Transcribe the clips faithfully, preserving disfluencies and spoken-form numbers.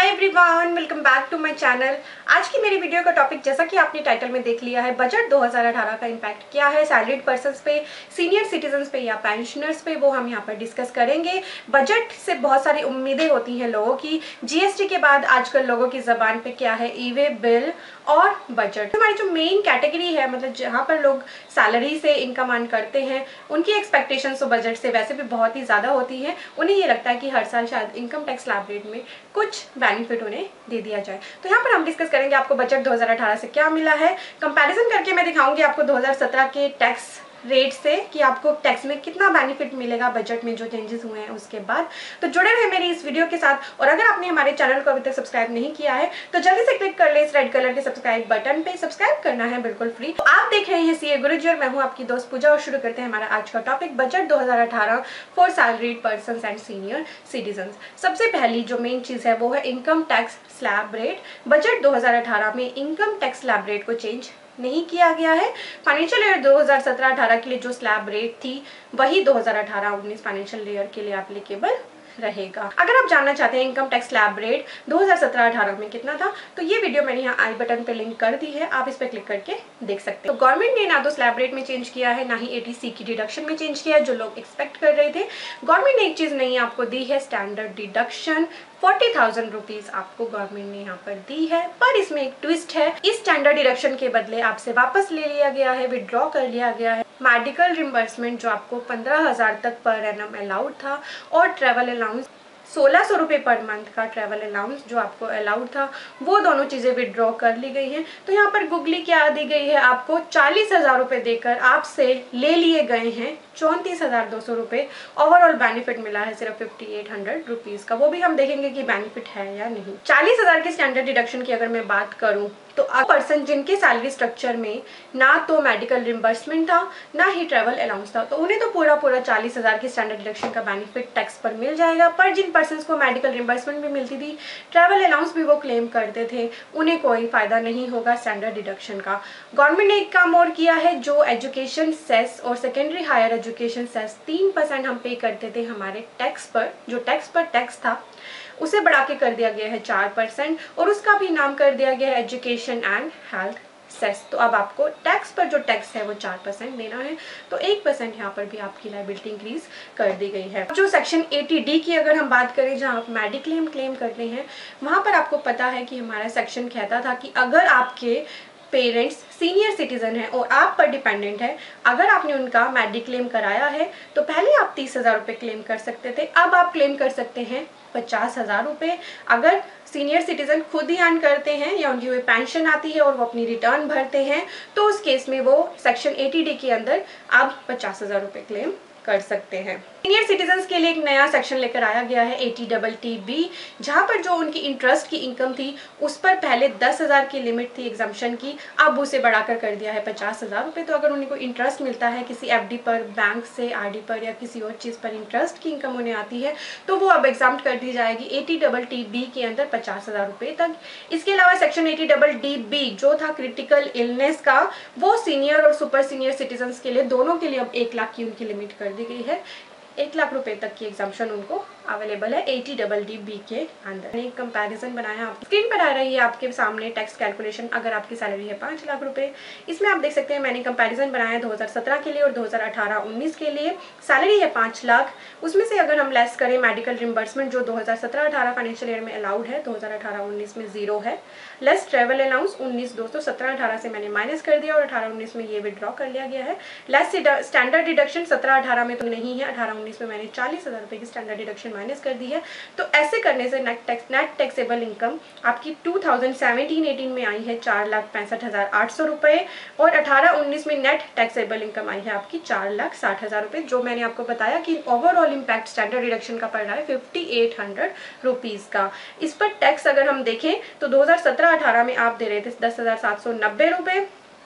Everyone, welcome back to my channel. आज की मेरी वीडियो का टॉपिक जैसा कि आपने टाइटल में देख लिया है, बजट दो हज़ार अठारह का इम्पैक्ट क्या है सैलरीड पर्सन्स पे, सीनियर सिटीजन्स पे या पेंशनर्स पे, वो हम यहाँ पर डिस्कस करेंगे। बजट से बहुत सारी उम्मीदें होती हैं लोगों की। जीएसटी के बाद आजकल लोगों की ज़बान पे क्या है, ई वे बिल और बजट। हमारी जो मेन कैटेगरी है, मतलब जहाँ पर लोग सैलरी से इनकम अर्न करते हैं, उनकी एक्सपेक्टेशंस तो बजट से वैसे भी बहुत ही ज़्यादा होती है। उन्हें ये लगता है कि हर साल शायद इनकम टैक्स स्लैब रेट में कुछ बेनिफिट उन्हें दे दिया जाए। तो यहाँ पर हम डिस्कस करेंगे आपको बजट दो हज़ार अठारह से क्या मिला है। कंपैरिजन करके मैं दिखाऊंगी आपको दो हज़ार सत्रह के टैक्स रेट से कि आपको टैक्स में कितना बेनिफिट मिलेगा बजट में जो चेंजेस हुए हैं उसके बाद। तो जुड़े रहे मेरी इस वीडियो के साथ। और अगर आपने हमारे चैनल को अभी तक सब्सक्राइब नहीं किया है तो जल्दी से क्लिक कर ले इस रेड कलर के सब्सक्राइब बटन पे। सब्सक्राइब करना है बिल्कुल फ्री। तो आप देख रहे हैं सीए गुरुजी और मैं हूँ आपकी दोस्त पूजा। और शुरू करते हैं हमारा आज का टॉपिक, बजट दो हज़ार अठारह for salaried persons and senior citizens. सबसे पहली जो मेन चीज है वो है income tax slab rate. Budget दो हज़ार अठारह में इनकम टैक्स स्लैब रेट को चेंज नहीं किया गया है। फाइनेंशियल ईयर दो हज़ार सत्रह अठारह के लिए जो स्लैब रेट थी वही दो हज़ार अठारह उन्नीस फाइनेंशियल ईयर के लिए एप्लीकेबल रहेगा। अगर आप जानना चाहते हैं इनकम टैक्स स्लैब रेट दो हज़ार सत्रह अठारह में कितना था, तो ये वीडियो मैंने यहाँ आई बटन पे लिंक कर दी है, आप इस पे क्लिक करके देख सकते हैं। तो गवर्नमेंट ने ना तो स्लैब रेट में चेंज किया है, ना ही एटीसी की डिडक्शन में चेंज किया है जो लोग एक्सपेक्ट कर रहे थे। गवर्नमेंट ने एक चीज नई आपको दी है, standard deduction forty thousand rupees आपको गवर्नमेंट ने यहाँ पर दी है। पर इसमें एक ट्विस्ट है, इस स्टैंडर्ड डिडक्शन के बदले आपसे वापस ले लिया गया है, विड्रॉ कर लिया गया है मेडिकल रिम्बर्समेंट जो आपको पंद्रह हजार तक पर एनम अलाउड था, और ट्रेवल अलाउंस सोलह सौ रुपये पर मंथ का ट्रैवल अलाउंस जो आपको अलाउड था, वो दोनों चीज़ें विड्रॉ कर ली गई हैं। तो यहाँ पर गुगली क्या दी गई है, आपको चालीस हजार रुपये देकर आपसे ले लिए गए हैं चौंतीस हजार दो सौ रुपये। ओवरऑल बेनिफिट मिला है सिर्फ फिफ्टी एट हंड्रेड रुपीज़ का। वो भी हम देखेंगे कि बेनिफिट है या नहीं। चालीस हजार के स्टैंडर्ड डिडक्शन की अगर मैं बात करूँ तो पर्सन जिनके सैलरी स्ट्रक्चर में ना तो मेडिकल रिम्बर्समेंट था ना ही ट्रैवल अलाउंस था, तो उन्हें तो पूरा पूरा चालीस हजार की स्टैंडर्ड डिडक्शन का बेनिफिट टैक्स पर मिल जाएगा। पर जिन पर्सन को मेडिकल रिम्बर्समेंट भी मिलती थी, ट्रैवल अलाउंस भी वो क्लेम करते थे, उन्हें कोई फायदा नहीं होगा स्टैंडर्ड डिडक्शन का। गवर्नमेंट ने एक काम और किया है, जो एजुकेशन सेस और सेकेंडरी हायर एजुकेशन सेस तीन परसेंट हम पे करते थे हमारे टैक्स पर, जो टैक्स पर टैक्स था उसे बढ़ा के कर दिया गया है चार परसेंट, और उसका भी नाम कर दिया गया है एजुकेशन एंड हेल्थ सेस। तो अब आपको टैक्स पर जो टैक्स है वो चार परसेंट देना है, तो एक परसेंट यहाँ पर भी आपकी लाइबिलिटी इंक्रीज कर दी गई है। जो सेक्शन अस्सी डी की अगर हम बात करें, जहाँ आप मेडिक्लेम क्लेम करते हैं, वहाँ पर आपको पता है कि हमारा सेक्शन कहता था कि अगर आपके पेरेंट्स सीनियर सिटीजन है और आप पर डिपेंडेंट है, अगर आपने उनका मेडिक्लेम कराया है तो पहले आप तीस हजार रुपये क्लेम कर सकते थे, अब आप क्लेम कर सकते हैं पचास हजार रुपये। अगर सीनियर सिटीजन खुद ही अर्न करते हैं या उनकी कोई पेंशन आती है और वो अपनी रिटर्न भरते हैं, तो उस केस में वो सेक्शन अस्सी डी के अंदर आप पचास हजार रुपये क्लेम कर सकते हैं। सीनियर सिटीजन्स के लिए एक नया सेक्शन लेकर आया गया है एटी डबल टी बी, जहाँ पर जो उनकी इंटरेस्ट की इनकम थी उस पर पहले दस हजार की लिमिट थी एग्जम्पशन की, अब उसे बढ़ाकर कर दिया है पचास हजार रुपये। तो अगर उन्हें कोई इंटरेस्ट मिलता है किसी एफडी पर, बैंक से आरडी पर या किसी और चीज़ पर इंटरेस्ट की इनकम उन्हें आती है, तो वो अब एग्जाम्प्ट कर दी जाएगी एटी डबल टी बी के अंदर पचास हजार रुपये तक। इसके अलावा section eighty double D B जो था क्रिटिकल इलनेस का, वो सीनियर और सुपर सीनियर सिटीजन्स के लिए दोनों के लिए अब एक लाख की उनकी लिमिट कर दी गई है। एक लाख रुपए तक की एग्जम्पशन उनको अवेलेबल है एटी डबल डी बी के अंदर। एक कंपैरिजन बनाया, आप स्क्रीन पर आ रही है आपके सामने टैक्स कैलकुलेशन। अगर आपकी सैलरी है पाँच लाख रुपए, इसमें आप देख सकते हैं मैंने कंपैरिजन बनाया दो हज़ार सत्रह के लिए और दो हज़ार अठारह उन्नीस के लिए। सैलरी है पाँच लाख, उसमें से अगर हम लेस करें मेडिकल रिम्बर्समेंट जो दो हज़ार सत्रह अठारह फाइनेंशियल ईयर में अलाउड है, दो हज़ार अठारह उन्नीस में जीरो है, लेस ट्रेवल अलाउंस उन्नीस दोस्तों सत्रह अठारह से मैंने माइनस कर दिया और अठारह उन्नीस में ये विड्रॉ कर लिया गया है। लेस स्टैंडर्ड डिडक्शन सत्रह अठारह में तो नहीं है, अठारह उन्नीस में मैंने चालीस हजार रुपए की स्टैंडर्ड डिडक्शन माइनस कर दी है। तो ऐसे करने से net tax net taxable income आपकी टू थाउजेंड सेवेंटीन एटीन में आई है चार लाख पैंसठ हजार आठ सौ रुपये, और अठारह उन्नीस में नेट टैक्सेबल इनकम आई है आपकी चार लाख साठ हजार रुपये, जो मैंने आपको बताया कि ओवरऑल इम्पैक्ट स्टैंडर्ड डिडक्शन का पड़ रहा है फिफ्टी एट हंड्रेड रुपीज का। इस पर टैक्स अगर हम देखें तो दो हज़ार सत्रह अठारह में आप दे रहे थे दस हजार सात सौ नब्बे रुपये,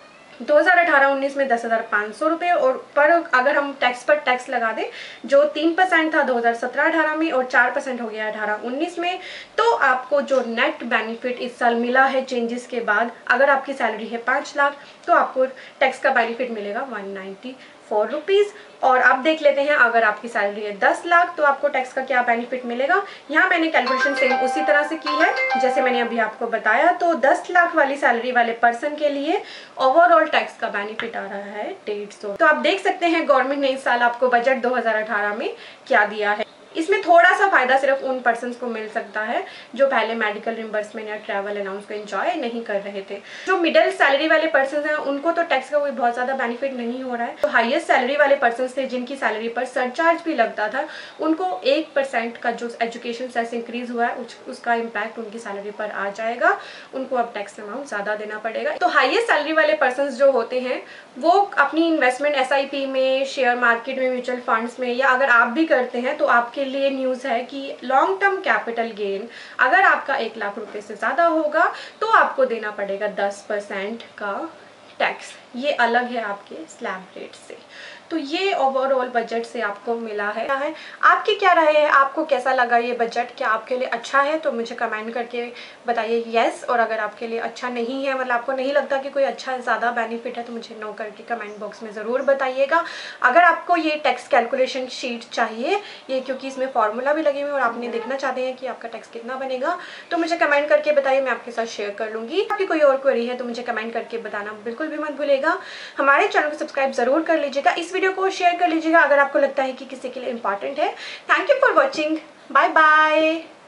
दो हज़ार अठारह उन्नीस में दस हजार पाँच सौ रुपये, और पर अगर हम टैक्स पर टैक्स लगा दें जो तीन परसेंट था दो हज़ार सत्रह अठारह में और चार परसेंट हो गया अठारह उन्नीस में, तो आपको जो नेट बेनिफिट इस साल मिला है चेंजेस के बाद, अगर आपकी सैलरी है पाँच लाख तो आपको टैक्स का बेनिफिट मिलेगा वन नाइन्टी फोर रुपीज़। और अब देख लेते हैं अगर आपकी सैलरी है दस लाख तो आपको टैक्स का क्या बेनिफिट मिलेगा। यहाँ मैंने कैलकुलेशन सेम उसी तरह से की है जैसे मैंने अभी आपको बताया। तो दस लाख वाली सैलरी वाले पर्सन के लिए ओवरऑल टैक्स का बेनिफिट आ रहा है डेढ़ सौ। तो आप देख सकते हैं गवर्नमेंट ने इस साल आपको बजट दो हज़ार अठारह में क्या दिया है। इसमें थोड़ा सा फायदा सिर्फ उन पर्सन्स को मिल सकता है जो पहले मेडिकल रिम्बर्समेंट या ट्रैवल अलाउंस को एंजॉय नहीं कर रहे थे। जो मिडिल सैलरी वाले पर्सन्स हैं उनको तो टैक्स का कोई बहुत ज़्यादा बेनिफिट नहीं हो रहा है। तो हाईएस्ट सैलरी वाले पर्सन्स थे जिनकी सैलरी पर सरचार्ज भी लगता था, उनको एक परसेंट का जो एजुकेशन सेस इंक्रीज हुआ है उस, उसका इम्पैक्ट उनकी सैलरी पर आ जाएगा। उनको अब टैक्स अमाउंट ज़्यादा देना पड़ेगा। तो हाईएस्ट सैलरी वाले पर्सन्स जो होते हैं वो अपनी इन्वेस्टमेंट एस आई पी में, शेयर मार्केट में, म्यूचुअल फंड्स में, या अगर आप भी करते हैं तो आपके लिए न्यूज़ है कि लॉन्ग टर्म कैपिटल गेन अगर आपका एक लाख रुपए से ज़्यादा होगा तो आपको देना पड़ेगा दस परसेंट का टैक्स। ये अलग है आपके स्लैब रेट से। तो ये ओवरऑल बजट से आपको मिला है। आपकी क्या राय है, आपको कैसा लगा ये बजट? क्या आपके लिए अच्छा है? तो मुझे कमेंट करके बताइए यस। और अगर आपके लिए अच्छा नहीं है, मतलब आपको नहीं लगता कि कोई अच्छा ज़्यादा बेनिफिट है, तो मुझे नो करके कमेंट बॉक्स में ज़रूर बताइएगा। अगर आपको ये टैक्स कैलकुलेशन शीट चाहिए, ये क्योंकि इसमें फॉर्मूला भी लगे हुए हैं और आपने देखना चाहते हैं कि आपका टैक्स कितना बनेगा, तो मुझे कमेंट करके बताइए, मैं आपके साथ शेयर कर लूँगी। आपकी कोई और क्वेरी है तो मुझे कमेंट करके बताना बिल्कुल भी मत भूलिएगा। हमारे चैनल को सब्सक्राइब ज़रूर कर लीजिएगा, इस वीडियो को शेयर कर लीजिएगा अगर आपको लगता है कि किसी के लिए इंपॉर्टेंट है। Thank you for watching, bye bye.